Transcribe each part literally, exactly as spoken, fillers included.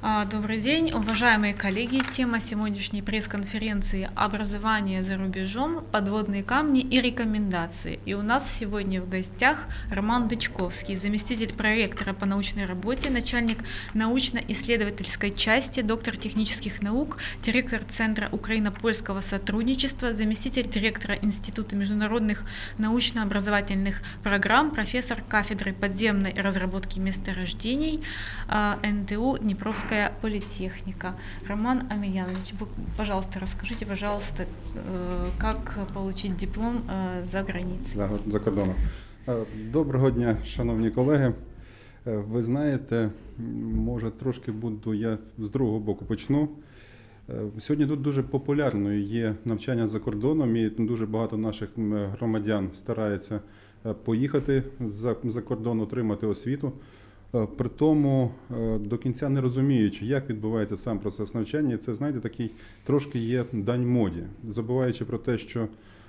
Добрый день, уважаемые коллеги. Тема сегодняшней пресс-конференции «Образование за рубежом. Подводные камни и рекомендации». И у нас сегодня в гостях Роман Дычковский, заместитель проректора по научной работе, начальник научно-исследовательской части, доктор технических наук, директор Центра Украино-Польского сотрудничества, заместитель директора Института международных научно-образовательных программ, профессор кафедры подземной разработки месторождений эн тэ у Днепровская политехника. Роман Амельянович, вы, пожалуйста, расскажите, пожалуйста, как получить диплом за границей. За, за кордоном. Доброго дня, шановні колеги. Ви знаєте, може трошки буду, я з другого боку почну. Сьогодні тут дуже популярною є навчання за кордоном, і дуже багато наших громадян старається поїхати за, за кордон, отримати освіту. При тому до кінця не розуміючи, як відбувається сам процес навчання, це, знаєте, такий трошки є дань моді, забуваючи про те, що,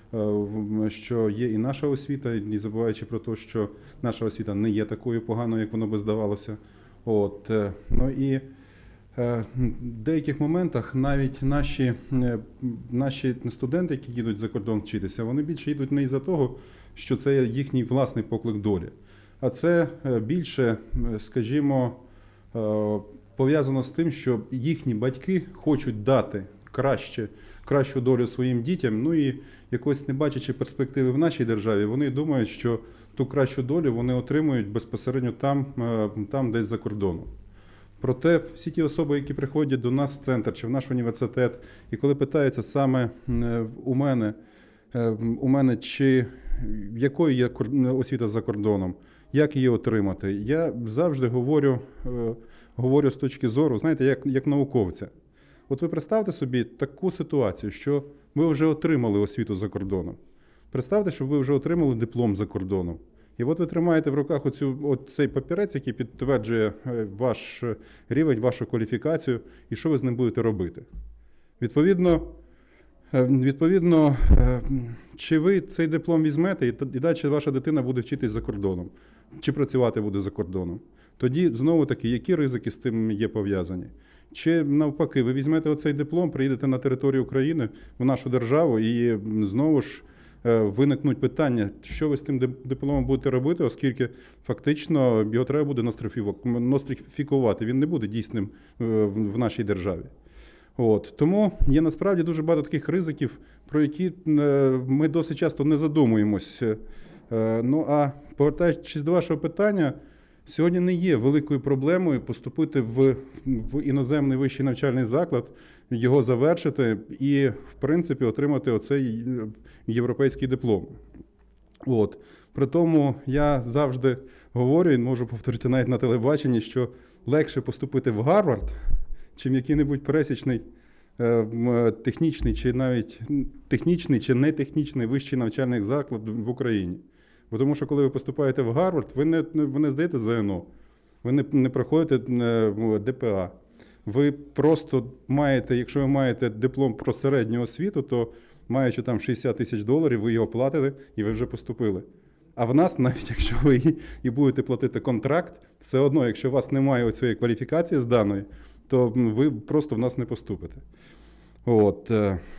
що є і наша освіта, і забуваючи про те, що наша освіта не є такою поганою, як воно би здавалося. От. Ну і в деяких моментах навіть наші, наші студенти, які їдуть за кордон вчитися, вони більше їдуть не із-за того, що це їхній власний поклик долі. А це більше, скажімо, пов'язано з тим, що їхні батьки хочуть дати краще, кращу долю своїм дітям, ну і якось не бачачи перспективи в нашій державі, вони думають, що ту кращу долю вони отримують безпосередньо там, там десь за кордоном. Проте всі ті особи, які приходять до нас в центр чи в наш університет, і коли питаються саме у мене, у мене чи якою є освіта за кордоном, як її отримати, я завжди говорю, говорю з точки зору, знаєте, як, як науковця. От ви представте собі таку ситуацію, що ви вже отримали освіту за кордоном. Представте, що ви вже отримали диплом за кордоном. І от ви тримаєте в руках оцю, оцей папірець, який підтверджує ваш рівень, вашу кваліфікацію, і що ви з ним будете робити. Відповідно, відповідно чи ви цей диплом візьмете, і далі ваша дитина буде вчитись за кордоном, чи працювати буде за кордоном. Тоді, знову-таки, які ризики з тим є пов'язані? Чи навпаки, ви візьмете оцей диплом, приїдете на територію України, в нашу державу, і знову ж виникнуть питання, що ви з тим дипломом будете робити, оскільки фактично його треба буде нострифікувати, він не буде дійсним в нашій державі. От. Тому є насправді дуже багато таких ризиків, про які ми досить часто не задумуємось. Ну а повертаючись до вашого питання, сьогодні не є великою проблемою поступити в, в іноземний вищий навчальний заклад, його завершити і, в принципі, отримати оцей європейський диплом. От. При тому я завжди говорю, і можу повторити навіть на телебаченні, що легше поступити в Гарвард, чим який-небудь пересічний технічний чи навіть технічний чи не технічний вищий навчальний заклад в Україні. Бо тому що коли ви поступаєте в Гарвард, ви не, ви не здаєте зе ен о, ви не, не проходите де пе а. Ви просто маєте, якщо ви маєте диплом про середню освіту, то маючи там шістдесят тисяч доларів, ви його платите і ви вже поступили. А в нас, навіть якщо ви і будете платити контракт, все одно, якщо у вас немає цієї кваліфікації зданої, то ви просто в нас не поступите. От.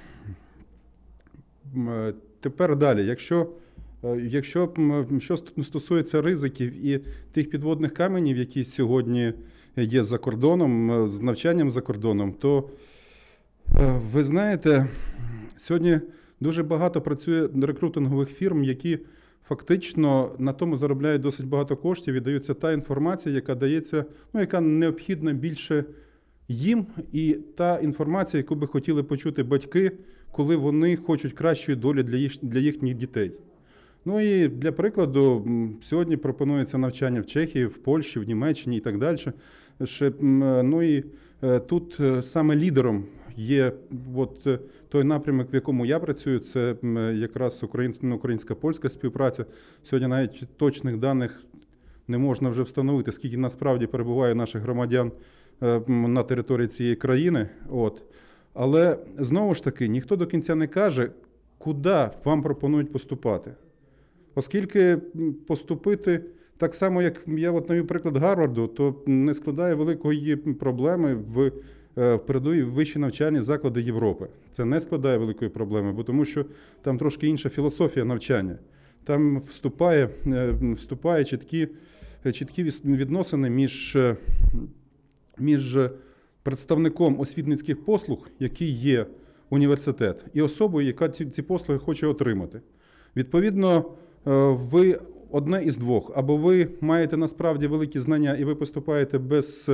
Тепер далі, якщо, якщо що стосується ризиків і тих підводних каменів, які сьогодні є за кордоном, з навчанням за кордоном, то ви знаєте, сьогодні дуже багато працює рекрутингових фірм, які фактично на тому заробляють досить багато коштів і даються та інформація, яка дається, ну, яка необхідна більше їм, і та інформація, яку би хотіли почути батьки, коли вони хочуть кращої долі для, їх, для їхніх дітей. Ну і для прикладу, сьогодні пропонується навчання в Чехії, в Польщі, в Німеччині і так далі. Ну і тут саме лідером є от той напрямок, в якому я працюю, це якраз українсько-польська співпраця. Сьогодні навіть точних даних не можна вже встановити, скільки насправді перебуває наших громадян на території цієї країни. От. Але, знову ж таки, ніхто до кінця не каже, куди вам пропонують поступати. Оскільки поступити Так само, як я от навів приклад Гарварду, то не складає великої проблеми в передові вищі навчальні заклади Європи. Це не складає великої проблеми, бо тому що там трошки інша філософія навчання. Там вступає, вступає чіткі, чіткі відносини між, між представником освітницьких послуг, який є університет, і особою, яка ці, ці послуги хоче отримати. Відповідно, ви одне із двох. Або ви маєте насправді великі знання і ви поступаєте без,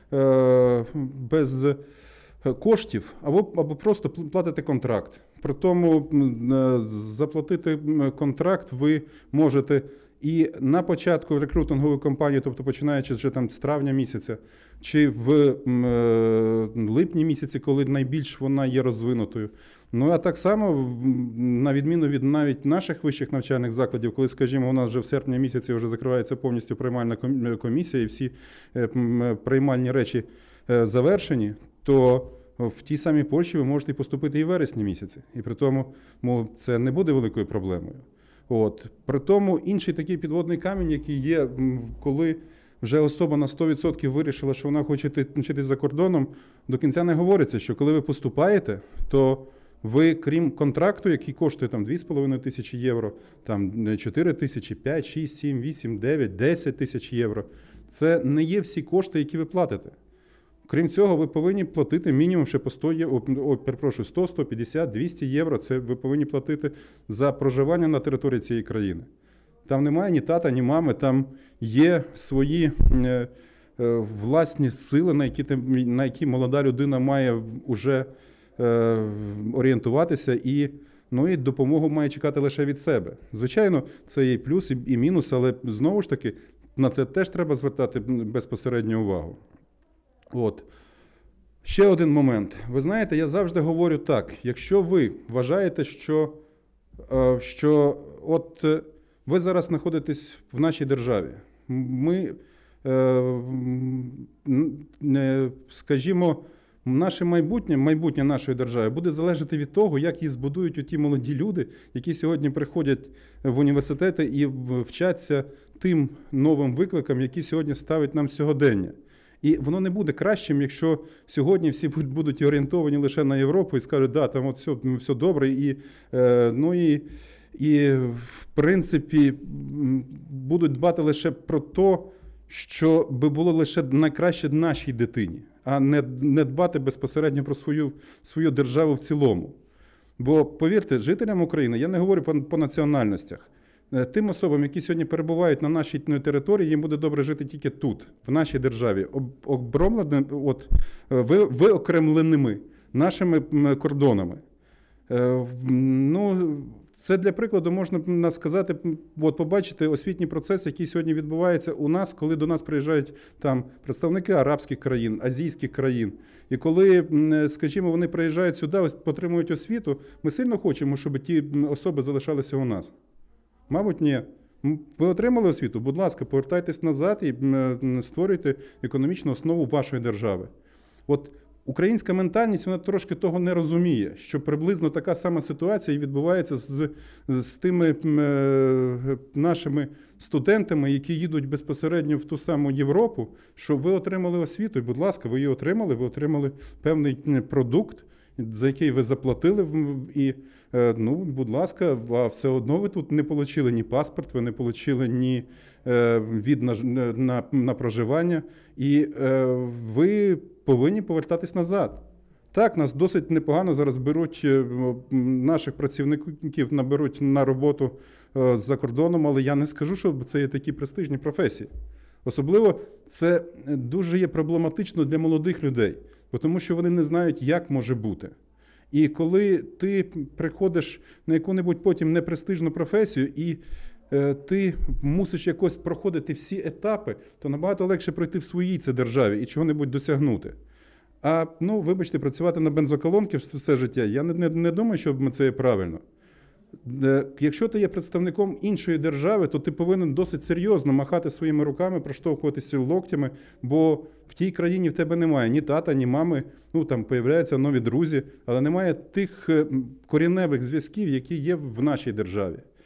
без коштів, або, або просто платите контракт. При тому заплатити контракт ви можете і на початку рекрутингової кампанії, тобто починаючи вже там з травня місяця, чи в липні місяці, коли найбільш вона є розвинутою. Ну, а так само, на відміну від навіть наших вищих навчальних закладів, коли, скажімо, у нас вже в серпні місяці вже закривається повністю приймальна комісія і всі приймальні речі завершені, то в тій самій Польщі ви можете поступити і в вересні місяці. І при тому це не буде великою проблемою. От. При тому інший такий підводний камінь, який є, коли вже особа на сто відсотків вирішила, що вона хоче вчитись за кордоном, до кінця не говориться, що коли ви поступаєте, то ви, крім контракту, який коштує там дві з половиною тисячі євро, там чотири тисячі, п'ять, шість, сім, вісім, дев'ять, десять тисяч євро, це не є всі кошти, які ви платите. Крім цього, ви повинні платити мінімум ще по сто євро, о, перепрошую, сто, сто п'ятдесят, двісті євро, це ви повинні платити за проживання на території цієї країни. Там немає ні тата, ні мами, там є свої е, е, власні сили, на які, на які молода людина має вже е, орієнтуватися і, ну, і допомогу має чекати лише від себе. Звичайно, це є і плюс, і, і мінус, але знову ж таки на це теж треба звертати безпосередню увагу. От. Ще один момент. Ви знаєте, я завжди говорю так, якщо ви вважаєте, що, що от ви зараз знаходитесь в нашій державі, ми, скажімо, наше майбутнє, майбутнє нашої держави буде залежати від того, як її збудують оті молоді люди, які сьогодні приходять в університети і вчаться тим новим викликам, які сьогодні ставить нам сьогодення. І воно не буде кращим, якщо сьогодні всі будуть орієнтовані лише на Європу і скажуть, да, там от все, все добре, і, е, ну, і, і в принципі будуть дбати лише про те, що би було лише найкраще нашій дитині, а не, не дбати безпосередньо про свою, свою державу в цілому. Бо, повірте, жителям України, я не говорю по, по національностях, тим особам, які сьогодні перебувають на нашій території, їм буде добре жити тільки тут, в нашій державі, обромленими, от, виокремленими нашими кордонами. Ну, це для прикладу можна сказати, от побачити освітній процес, який сьогодні відбувається у нас, коли до нас приїжджають там представники арабських країн, азійських країн. І коли, скажімо, вони приїжджають сюди, отримують освіту, ми сильно хочемо, щоб ті особи залишалися у нас. Мабуть, ні. Ви отримали освіту? Будь ласка, повертайтесь назад і створюйте економічну основу вашої держави. От українська ментальність, вона трошки того не розуміє, що приблизно така сама ситуація відбувається з, з тими е, нашими студентами, які їдуть безпосередньо в ту саму Європу, що ви отримали освіту, і, будь ласка, ви її отримали, ви отримали певний продукт, за який ви заплатили, і, ну, будь ласка, а все одно ви тут не отримали ні паспорт, ви не отримали ні від на, на, на проживання, і ви повинні повертатись назад. Так, нас досить непогано зараз беруть, наших працівників наберуть на роботу за кордоном, але я не скажу, що це є такі престижні професії. Особливо це дуже є проблематично для молодих людей, тому що вони не знають, як може бути. І коли ти приходиш на яку-небудь потім непрестижну професію, і е, ти мусиш якось проходити всі етапи, то набагато легше пройти в своїй це державі і чого-небудь досягнути. А, ну, вибачте, працювати на бензоколонки все життя, я не, не, не думаю, що це є правильно. Якщо ти є представником іншої держави, то ти повинен досить серйозно махати своїми руками, проштовхуватися локтями, бо в тій країні в тебе немає ні тата, ні мами, ну там появляються нові друзі, але немає тих корінневих зв'язків, які є в нашій державі.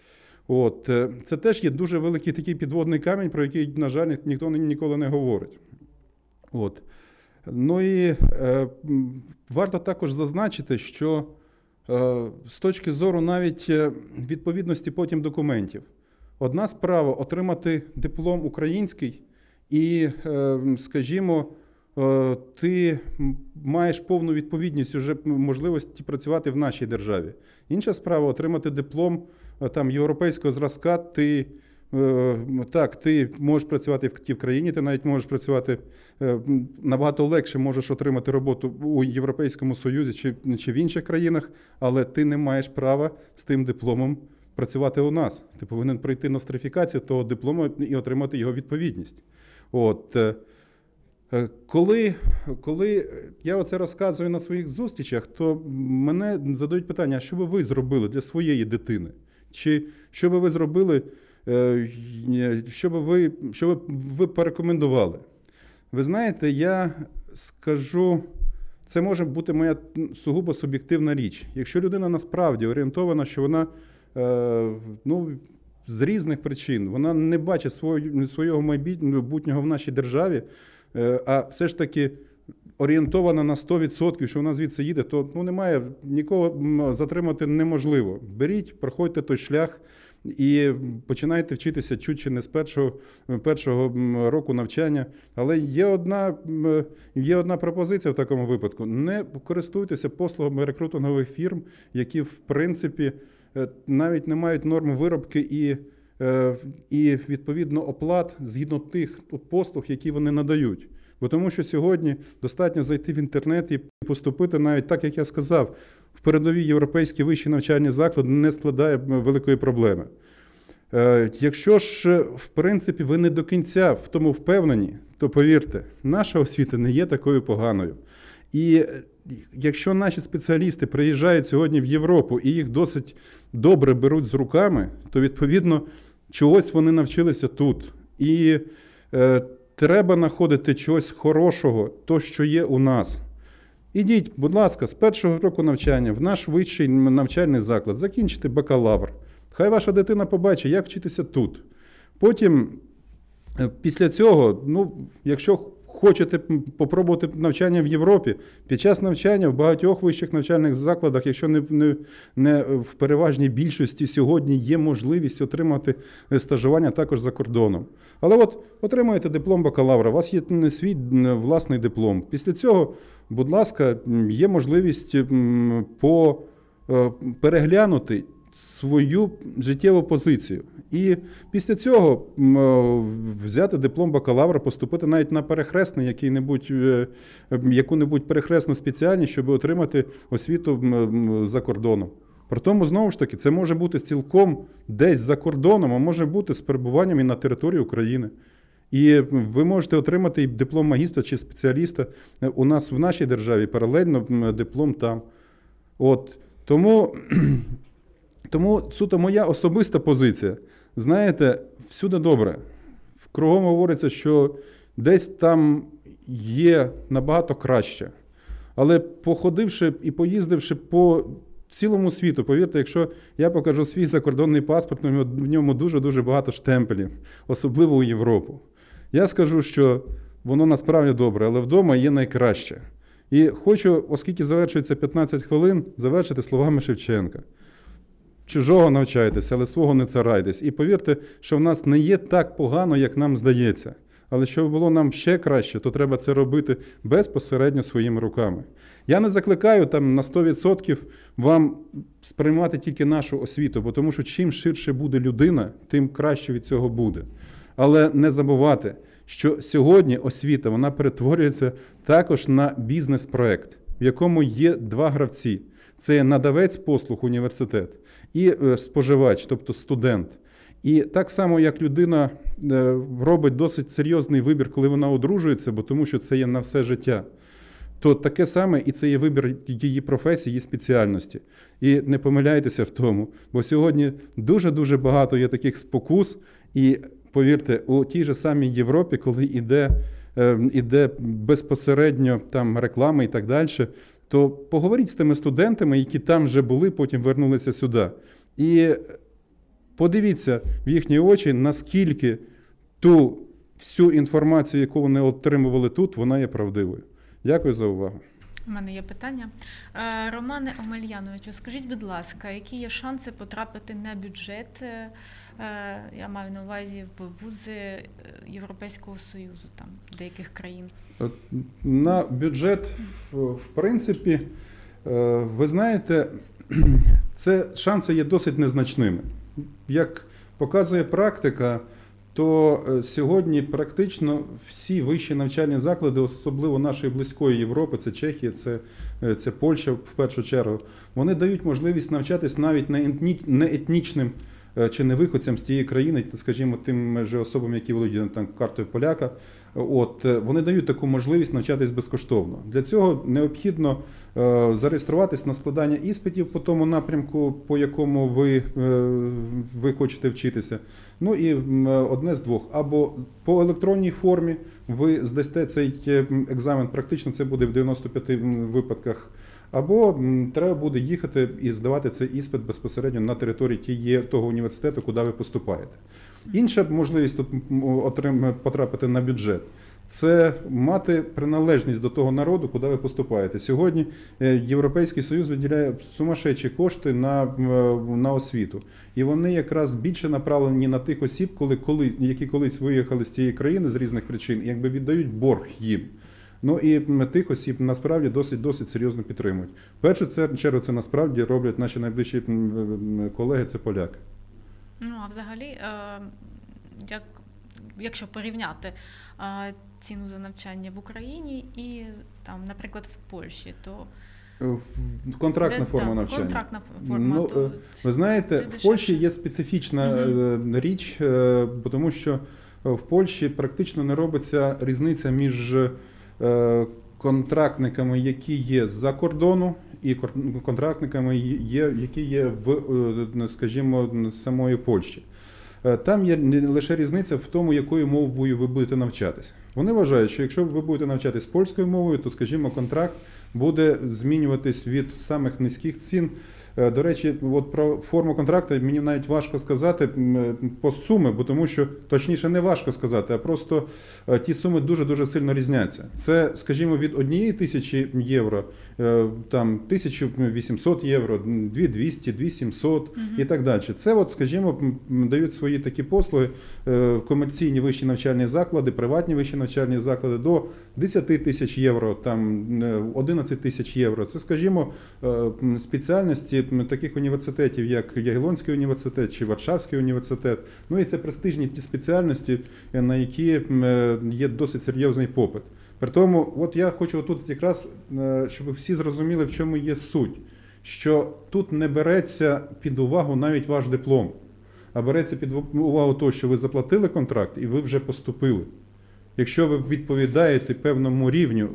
От, це теж є дуже великий такий підводний камінь, про який, на жаль, ніхто ніколи не говорить. От. Ну і е, варто також зазначити, що е, з точки зору навіть відповідності потім документів, одна справа отримати диплом український і, е, скажімо, е, ти маєш повну відповідність уже можливості працювати в нашій державі. Інша справа отримати диплом там європейського зразка, ти так, ти можеш працювати в тій країні, ти навіть можеш працювати набагато легше, можеш отримати роботу у Європейському Союзі чи, чи в інших країнах, але ти не маєш права з тим дипломом працювати у нас. Ти повинен пройти нострифікацію того диплому і отримати його відповідність. От. Коли, коли я оце розказую на своїх зустрічах, то мене задають питання, а що би ви зробили для своєї дитини? Чи що би ви зробили, що би ви, що би ви порекомендували? Ви знаєте, я скажу, це може бути моя сугубо суб'єктивна річ. Якщо людина насправді орієнтована, що вона ну, з різних причин, вона не бачить свого, свого майбутнього в нашій державі, а все ж таки орієнтована на сто відсотків, що вона звідси їде, то ну, немає, нікого затримати неможливо. Беріть, проходьте той шлях і починайте вчитися чуть чи не з першого, першого року навчання. Але є одна, є одна пропозиція в такому випадку. Не користуйтеся послугами рекрутингових фірм, які, в принципі, навіть не мають норм виробки і, і відповідно, оплат згідно тих послуг, які вони надають. Бо тому що сьогодні достатньо зайти в інтернет і поступити навіть так, як я сказав, в передові європейські вищі навчальні заклади не складає великої проблеми. Якщо ж, в принципі, ви не до кінця в тому впевнені, то повірте, наша освіта не є такою поганою. І якщо наші спеціалісти приїжджають сьогодні в Європу і їх досить добре беруть з руками, то, відповідно, чогось вони навчилися тут. І е, треба знаходити чогось хорошого, то, що є у нас. Ідіть, будь ласка, з першого року навчання в наш вищий навчальний заклад, закінчите бакалавр. Хай ваша дитина побачить, як вчитися тут. Потім, після цього, ну, якщо хочете попробувати навчання в Європі, під час навчання в багатьох вищих навчальних закладах, якщо не, не, не в переважній більшості сьогодні є можливість отримати стажування також за кордоном. Але от отримуєте диплом бакалавра, у вас є свій власний диплом. Після цього, будь ласка, є можливість по, переглянути свою життєву позицію. І після цього взяти диплом бакалавра, поступити навіть на перехресний, який-небудь, яку-небудь перехресну спеціальність, щоб отримати освіту за кордоном. При тому, знову ж таки, це може бути цілком десь за кордоном, а може бути з перебуванням і на території України. І ви можете отримати і диплом магістра чи спеціаліста у нас в нашій державі, паралельно диплом там. От, тому... Тому суто моя особиста позиція. Знаєте, всюди добре. Кругом говориться, що десь там є набагато краще. Але походивши і поїздивши по цілому світу, повірте, якщо я покажу свій закордонний паспорт, в ньому дуже-дуже багато штемпелів, особливо у Європу. Я скажу, що воно насправді добре, але вдома є найкраще. І хочу, оскільки завершується п'ятнадцять хвилин, завершити словами Шевченка. Чужого навчайтеся, але свого не царайтесь. І повірте, що в нас не є так погано, як нам здається. Але щоб було нам ще краще, то треба це робити безпосередньо своїми руками. Я не закликаю там на сто відсотків вам сприймати тільки нашу освіту, бо тому що чим ширше буде людина, тим краще від цього буде. Але не забувати, що сьогодні освіта, вона перетворюється також на бізнес-проект, в якому є два гравці. Це надавець послуг університет і споживач, тобто студент. І так само, як людина робить досить серйозний вибір, коли вона одружується, бо тому що це є на все життя, то таке саме і це є вибір її професії, її спеціальності. І не помиляйтеся в тому, бо сьогодні дуже-дуже багато є таких спокус, і повірте, у тій же самій Європі, коли йде, йде безпосередньо там реклама і так далі, то поговоріть з тими студентами, які там вже були, потім вернулися сюди. І подивіться в їхні очі, наскільки ту всю інформацію, яку вони отримували тут, вона є правдивою. Дякую за увагу. У мене є питання. Е, Романе Омельяновичу, скажіть, будь ласка, які є шанси потрапити на бюджет, е, я маю на увазі в вузи Європейського Союзу, там, деяких країн? На бюджет, в принципі, ви знаєте, це шанси є досить незначними. Як показує практика, то сьогодні практично всі вищі навчальні заклади, особливо нашої близької Європи, це Чехія, це, це Польща в першу чергу, вони дають можливість навчатись навіть не етнічним чи не виходцям з тієї країни, скажімо, тим же особам, які володіють там картою поляка, от, вони дають таку можливість навчатись безкоштовно. Для цього необхідно е, зареєструватись на складання іспитів по тому напрямку, по якому ви, е, ви хочете вчитися. Ну і е, одне з двох. Або по електронній формі ви здасте цей екзамен, практично це буде в дев'яноста п'яти випадках, або треба буде їхати і здавати цей іспит безпосередньо на території тієї, того університету, куди ви поступаєте. Інша можливість тут потрапити на бюджет – це мати приналежність до того народу, куди ви поступаєте. Сьогодні Європейський Союз виділяє сумасшедші кошти на, на освіту. І вони якраз більше направлені на тих осіб, коли, коли, які колись виїхали з цієї країни з різних причин, і якби віддають борг їм. Ну і тих осіб насправді досить-досить серйозно підтримують. В першу чергу це насправді роблять наші найближчі колеги, це поляки. Ну, а взагалі, як, якщо порівняти ціну за навчання в Україні і, там, наприклад, в Польщі, то… Контрактна де, форма так, навчання. Контрактна форма. Ну, то ви знаєте, в Польщі є специфічна угу. річ, тому що в Польщі практично не робиться різниця між контрактниками, які є з-за кордону, і контрактниками, які є в, скажімо, самої Польщі. Там є лише різниця в тому, якою мовою ви будете навчатися. Вони вважають, що якщо ви будете навчатись польською мовою, то, скажімо, контракт буде змінюватись від самих низьких цін. До речі, от про форму контракту мені навіть важко сказати по суми, бо тому що, точніше, не важко сказати, а просто ті суми дуже-дуже сильно різняться. Це, скажімо, від однієї тисячі євро, там, тисяча вісімсот євро, дві тисячі двісті, дві тисячі сімсот угу. і так далі. Це, от, скажімо, дають свої такі послуги комерційні вищі навчальні заклади, приватні вищі навчальні заклади до десять тисяч євро, там, одинадцять тисяч євро. Це, скажімо, спеціальності таких університетів, як Ягелонський університет чи Варшавський університет. Ну і це престижні ті спеціальності, на які є досить серйозний попит. При тому, от я хочу тут якраз, щоб всі зрозуміли, в чому є суть. Що тут не береться під увагу навіть ваш диплом, а береться під увагу того, що ви заплатили контракт і ви вже поступили. Якщо ви відповідаєте певному рівню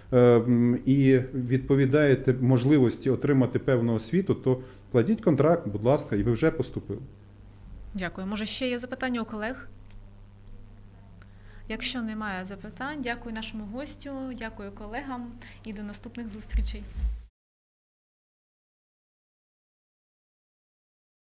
і відповідаєте можливості отримати певну освіту, то платіть контракт, будь ласка, і ви вже поступили. Дякую. Може, ще є запитання у колег? Якщо немає запитань, дякую нашому гостю, дякую колегам і до наступних зустрічей.